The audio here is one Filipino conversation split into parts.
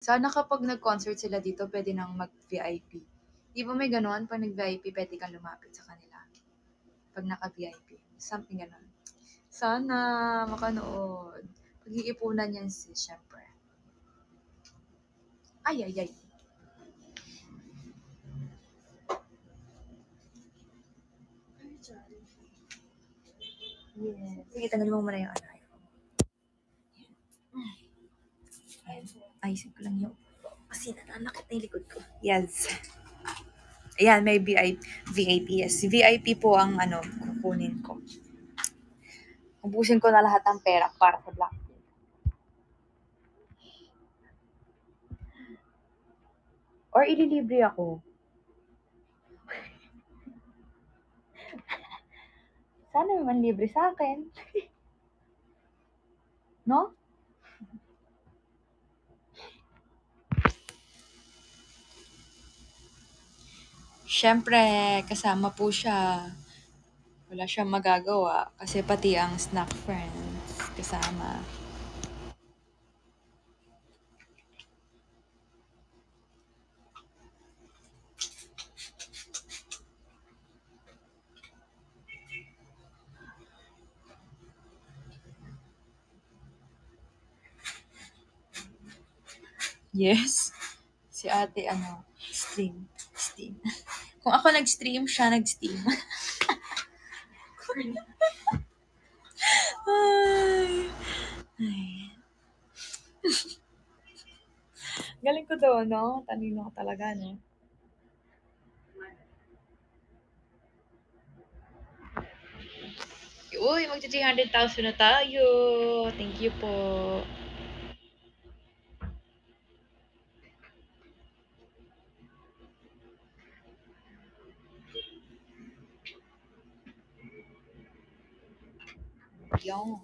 Sana kapag nag-concert sila dito, pwede nang mag-VIP. Di ba may ganon? Pag nag-VIP, pwede kang lumapit sa kanila. Pag naka-VIP. Something ganon. Sana makanood. Pag-iipunan yan sis, syempre. Ay, ay, ay. Yes. Sige, tanggalin mo muna yung ano. Ayan. Ayusin ko lang yung kasi nananakit na yung likod ko. Yes. Ayan, may VIP. Yes. VIP po ang ano, kukunin ko. Ubusin ko na lahat ng pera para sa Blackpink. Or ililibre ako. Sana naman libre sa akin. No? Siyempre, kasama po siya. Wala siyang magagawa kasi pati ang snack friends kasama. Yes. Si ate ano, stream. Kung ako nag-stream, siya nag-steam. Ay. Galing ko doon, no? Talino ko talaga, no? Uy, mag-300,000 na tayo. Thank you po. Yung.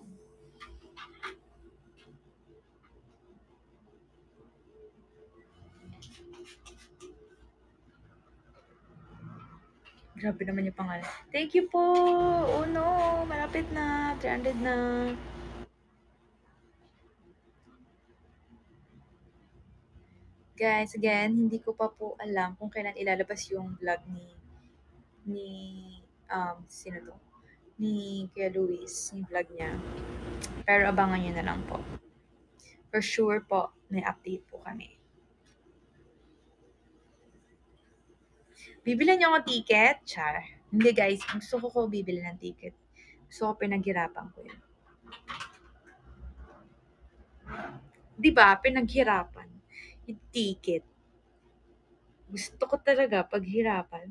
Grabe naman yung pangalan. Thank you po. Oh no, malapit na. 300 na. Guys, again, hindi ko pa po alam kung kailan ilalabas yung vlog ni sino to? Ni Kuya Luis, yung vlog niya. Pero abangan nyo na lang po. For sure po, may update po kami. Bibili niyo ako ticket? Char. Hindi guys, gusto ko bibili ng ticket. Gusto ko pinaghirapan ko yun. Di ba? Pinaghirapan. Yung ticket. Gusto ko talaga paghirapan.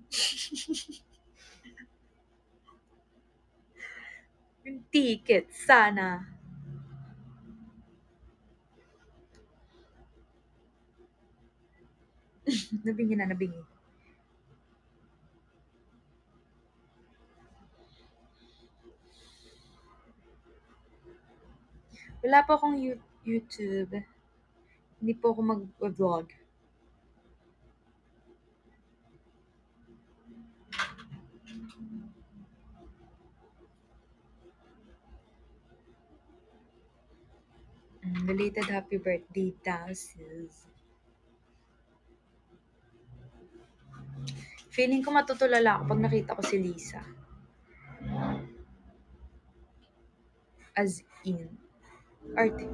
Yung ticket, sana. Nabingi. Wala po akong YouTube. Hindi po ako mag-vlog. Belated happy birthday daw, sis. Feeling ko matutulala ako pag nakita ko si Lisa. As in. Arte.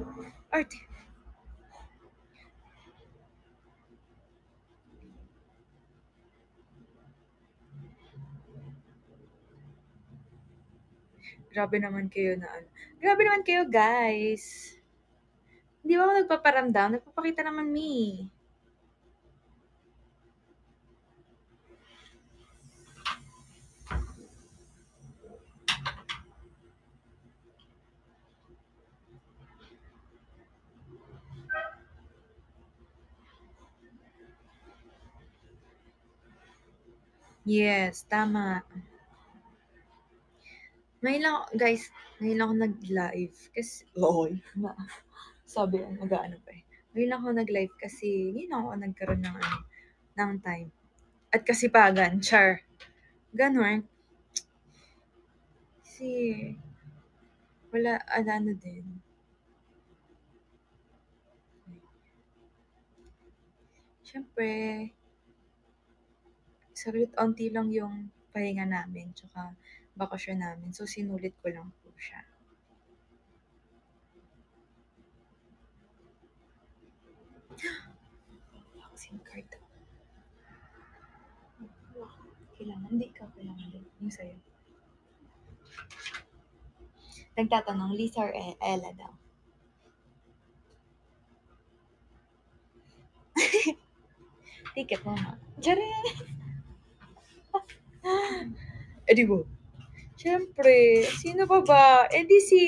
Grabe naman kayo na ano. Grabe naman kayo, guys. Hindi ba ako nagpaparamdam? Nagpapakita naman me. Yes, tama. Ngayon lang, guys, ngayon lang ako nag-live. Kasi, sabi, mag-ano pa eh. Ngayon lang ako nag-live kasi, ngayon lang ako nagkaroon ng time. At kasipagan, char. Ganon. Kasi, wala, ano din. Siyempre, saglit onti lang yung pahinga namin, tsaka bakasyon namin. So, sinulit ko lang po siya. Wala akong SIM card. Kailangan, hindi ka kailangan din. Yung sa'yo. Nagtatanong, Lisa or Ella daw. Ticket mo nga. Tiyari! di ba? Siyempre, sino pa ba? Di si...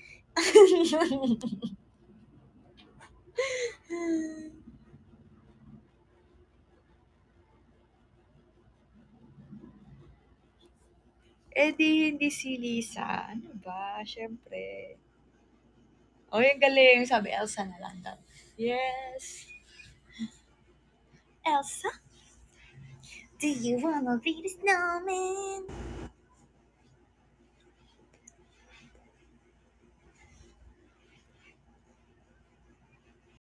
di hindi si Lisa. Ano ba? Siyempre. Yung galing. Sabi, Elsa na lang daw. Yes. Elsa? Do you wanna be the snowman?